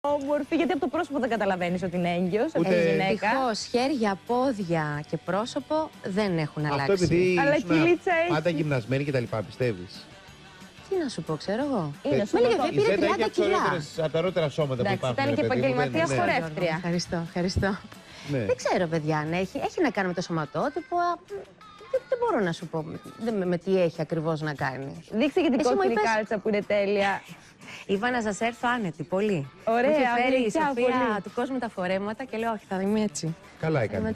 Όμορφη, γιατί από το πρόσωπο δεν καταλαβαίνεις ότι είναι έγκυος. Ευτυχώς, χέρια, πόδια και πρόσωπο δεν έχουν αλλάξει. Αυτό επειδή Αλλά ήσουν πάντα γυμνασμένη και τα λοιπά, πιστεύεις? Τι να σου πω, ξέρω εγώ. Είναι Με λέγε, δεν πήρε 30 κιλά. Από τα ωραίτερα σώματα που υπάρχουν. Ήταν και επαγγελματία χορεύτρια. Ευχαριστώ. Δεν ξέρω, παιδιά, αν έχει να κάνει με το σωματότυπο. Δεν μπορώ να σου πω με τι έχει ακριβώς να κάνει. Δείξτε και την κόκκινη κάλτσα που είναι τέλεια. Είπα να σας έρθω άνετη, πολύ. Ωραία, μου είχε φέρει η Σοφία Σοφία του κόσμου τα φορέματα και λέω, όχι, θα είμαι έτσι. Καλά έκανες.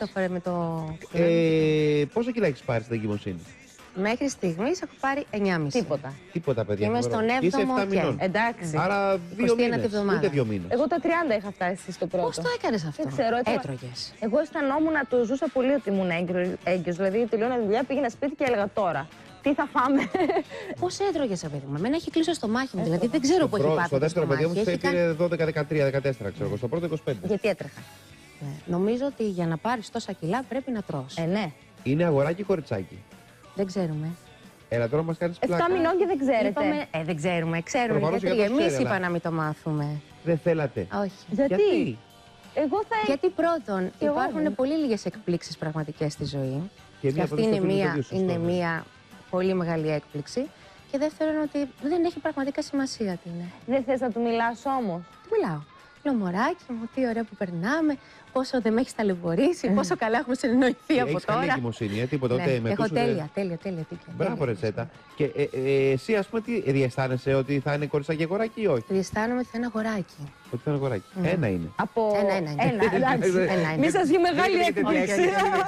Πόσα κιλά έχεις πάρει στην εγκυμοσύνη? Μέχρι στιγμής έχω πάρει 9,5. Τίποτα, παιδιά. Είμαι στον 7ο και. Εντάξει. Άρα 2 μήνες, ούτε 2 μήνες. Εγώ τα 30 είχα φτάσει στο πρώτο. Πώς το έκανες αυτό? Δεν ξέρω. Έτρωγες? Εγώ αισθανόμουν να το ζούσα πολύ ότι ήμουν έγκυος. Δηλαδή, τελειώνα δουλειά, πήγαινα σπίτι και έλεγα τώρα. Τι θα φάμε? Πώς έτρωγες, παιδί μου? Εμένα έχει κλείσει στο μάχη μου. Δηλαδή δεν ξέρω πού έχει πάθει. Στο δεύτερο παιδί μου πήρε 12, 13, 14, ξέρω εγώ. Στο πρώτο 25. Γιατί έτρεχα? Νομίζω ότι για να πάρεις τόσα κιλά πρέπει να τρως. Ναι. Είναι αγοράκι ή κοριτσάκι? Δεν ξέρουμε. Έλα τώρα μας κάνεις πλάκα. 7 μηνών και δεν ξέρετε. Δεν ξέρουμε. Ξέρουμε γιατί εμείς είπα να μην το μάθουμε. Δεν θέλατε? Όχι. Γιατί? Γιατί πρώτον υπάρχουν πολύ λίγες εκπλήξεις πραγματικές στη ζωή. Και αυτή είναι μία πολύ μεγάλη έκπληξη. Και δεύτερον ότι δεν έχει πραγματικά σημασία τι είναι. Δεν θες να του μιλάς όμως? Του μιλάω. Λέω, μωράκι μου, τι ωραία που περνάμε, πόσο δεν με έχεις ταλαιπωρήσει, πόσο καλά έχουμε συνεννοηθεί από τώρα. Έχεις εγκυμοσύνη, τίποτα. Έχω τέλεια. Μπράβο, Ρετσέτα. Και εσύ, ας πούμε, τι διαισθάνεσαι, ότι θα είναι κοριτσάκι και αγοράκι ή όχι? Διαισθάνομαι ότι θα είναι αγοράκι. Ότι θα είναι αγοράκι. Ένα είναι. Ένα. Μη σας βγει μεγάλη έκπληξη.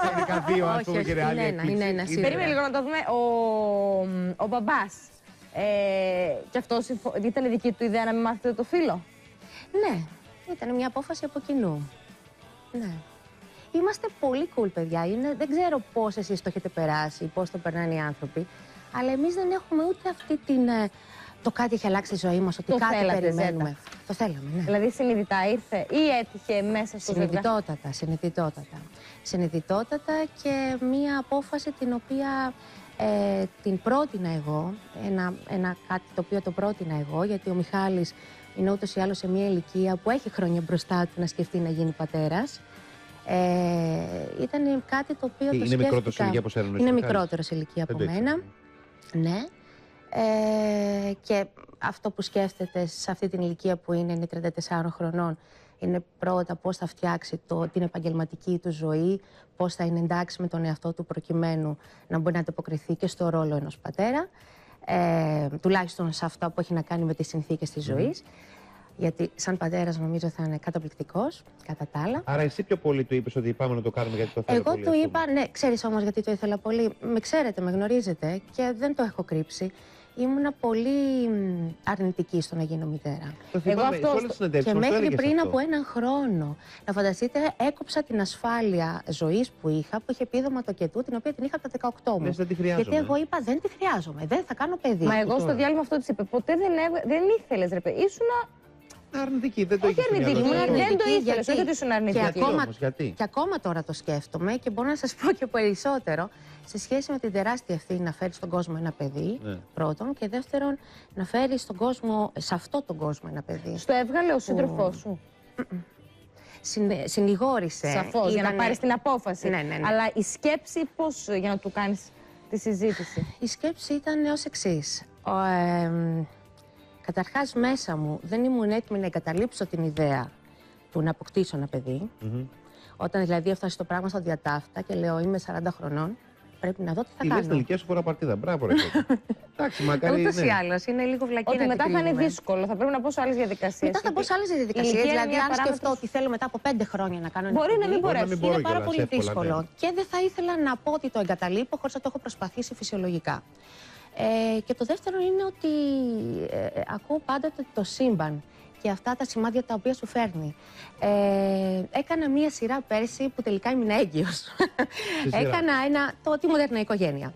Είναι ένα. Περίμενε λίγο να το δούμε. Ο μπαμπάς. Και αυτός ήταν δική του ιδέα να μην μάθετε το φύλο? Ναι, ήταν μια απόφαση από κοινού. Ναι. Είμαστε πολύ cool, παιδιά. Δεν ξέρω πώς εσείς το έχετε περάσει, πώς το περνάνε οι άνθρωποι, αλλά εμείς δεν έχουμε ούτε αυτή την... Το κάτι έχει αλλάξει η ζωή μας, ότι κάτι περιμένουμε. Ζέτα. Το θέλαμε, ναι. Δηλαδή συνειδητά ήρθε ή έτυχε μέσα στο Συνειδητότατα και μία απόφαση την οποία την πρότεινα εγώ, ένα κάτι το οποίο το πρότεινα εγώ, γιατί ο Μιχάλης είναι ούτως ή άλλως σε μια ηλικία που έχει χρόνια μπροστά του να σκεφτεί να γίνει πατέρας. Ήταν κάτι το οποίο το σκέφτηκα. Είναι μικρότερος σε ηλικία από σένα? Είναι μικρότερος σε ηλικία από μένα. Ναι. Και αυτό που σκέφτεται σε αυτή την ηλικία που είναι 34 χρονών, είναι πρώτα πώς θα φτιάξει την επαγγελματική του ζωή, πώς θα είναι εντάξει με τον εαυτό του προκειμένου να μπορεί να ανταποκριθεί και στο ρόλο ενός πατέρα. Τουλάχιστον σε αυτό που έχει να κάνει με τις συνθήκες της ζωής. Γιατί σαν πατέρας νομίζω θα είναι καταπληκτικός, κατά τα άλλα. Άρα εσύ πιο πολύ του είπες ότι πάμε να το κάνουμε γιατί το θέλω πολύ? Εγώ του είπα, ναι, ξέρεις όμως γιατί το ήθελα πολύ. Με ξέρετε, με γνωρίζετε και δεν το έχω κρύψει. Ήμουνα πολύ αρνητική στο να γίνω μητέρα. Εγώ αυτό και μέχρι πριν από έναν χρόνο. Να φανταστείτε, έκοψα την ασφάλεια ζωής που είχα, που είχε επίδομα το κετού, την οποία την είχα από τα 18 μου. Γιατί εγώ είπα, δεν τη χρειάζομαι, δεν θα κάνω παιδί. Μα εγώ στο διάλειμμα αυτό της είπε, ποτέ δεν ήθελες ρε παιδί, ήσουνα αρνητική, δεν το ήθελες. Όχι αρνητική, δεν το ήθελες, όχι ότι ήσουν αρνητική. Και ακόμα τώρα το σκέφτομαι και μπορώ να σας πω και περισσότερο. Σε σχέση με την τεράστια ευθύνη να φέρει στον κόσμο ένα παιδί, πρώτον, και δεύτερον, να φέρει στον κόσμο, σε αυτόν τον κόσμο ένα παιδί. Στο έβγαλε ο σύντροφός σου? Συνηγόρησε. Σαφώς, για να πάρεις την απόφαση. Ναι. Αλλά η σκέψη πώς για να του κάνεις τη συζήτηση? Η σκέψη ήταν ως εξής. Καταρχάς μέσα μου δεν ήμουν έτοιμη να εγκαταλείψω την ιδέα του να αποκτήσω ένα παιδί. Όταν δηλαδή έφτασε το πράγμα στα διατάφτα και λέω είμαι 40 χρονών, πρέπει να δω τι θα κάνω. Λες την ηλικία σου φορά παρτίδα. Μπράβο, ρε. Εντάξει, μακάρι. Ούτως ή άλλως, είναι λίγο βλακή. Ότι μετά θα είναι δύσκολο, θα πρέπει να πω σε άλλες διαδικασίες. Μετά θα πω σε άλλες διαδικασίες. Δηλαδή, αν σκεφτώ ότι θέλω μετά από 5 χρόνια να κάνω ένα παιδί, μπορεί να μην μπορέσει. Είναι πάρα πολύ δύσκολο. Και δεν θα ήθελα να πω ότι το εγκαταλείπω χωρίς να το έχω προσπαθήσει φυσιολογικά. Και το δεύτερο είναι ότι ακούω πάντοτε το σύμπαν και αυτά τα σημάδια τα οποία σου φέρνει. Έκανα μία σειρά πέρσι που τελικά ήμουν έγκυος. Έκανα τη μοντέρνα οικογένεια.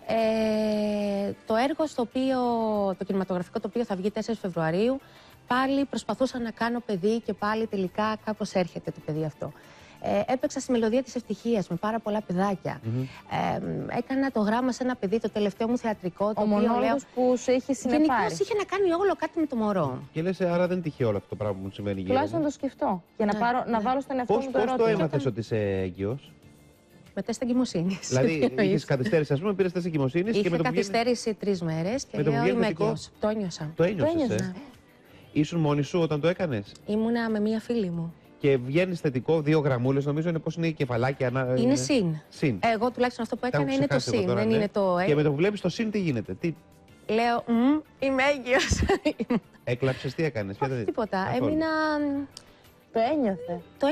Το έργο το κινηματογραφικό το οποίο θα βγει 4 Φεβρουαρίου, πάλι προσπαθούσα να κάνω παιδί και πάλι τελικά κάπως έρχεται το παιδί αυτό. Έπαιξα στη Μελωδία της Ευτυχίας με πάρα πολλά παιδάκια. Έκανα το γράμμα σε ένα παιδί, το τελευταίο μου θεατρικό. Ο μονόλογος που σε είχε συνεπάρει. Γενικώς είχε να κάνει όλο κάτι με το μωρό. Και λες, άρα δεν είναι τυχαίο όλο αυτό το πράγμα που μου συμβαίνει γύρω. Τουλάχιστον να το σκεφτώ. Για να βάλω στον εαυτό μου το ερώτημα. Πώς το έμαθες ότι είσαι έγκυος? Με τεστ εγκυμοσύνης. Δηλαδή, είχες καθυστέρηση, ας πούμε, πήρες τεστ εγκυμοσύνης και με το που καθυστέρηση 3 μέρες και λέω είμαι έγκυος. Το ένιωσα. Το ένιωσες, Ήσουν μόνη σου όταν το έκανες? Ήμουνα με μία φίλη μου. Και βγαίνει θετικό, 2 γραμμούλες, νομίζω είναι πώς είναι η κεφαλάκια. Είναι συν. Συν. Εγώ τουλάχιστον αυτό που έκανα είναι το συν. Τώρα, δεν ναι. είναι το. Και με το που βλέπεις το συν, τι γίνεται? Λέω, είμαι έγκυος. Έκλαψες, τι έκανες? Όχι τίποτα. Έμεινα. Το ένιωθε. Το